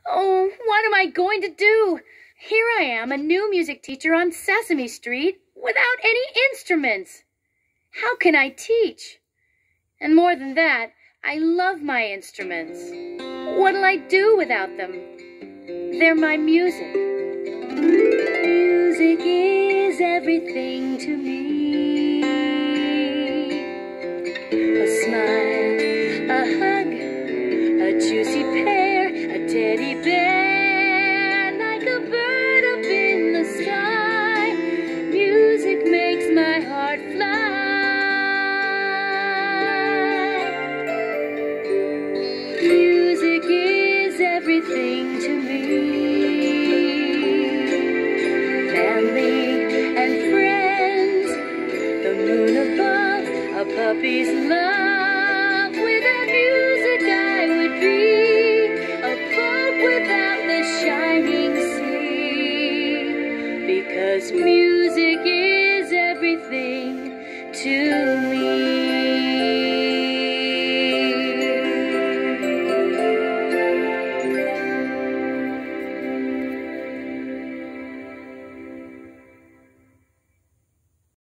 Oh, what am I going to do? Here I am, a new music teacher on Sesame Street, without any instruments. How can I teach? And more than that, I love my instruments. What'll I do without them? They're my music. Music is everything to me. A smile, a hug, a juicy pear, a teddy bear, like a bird up in the sky. Music makes my heart fly. Music is everything to me. Family and friends, the moon above, a puppy's love. Without music I would be a boat without the shining sea, because music is everything to me.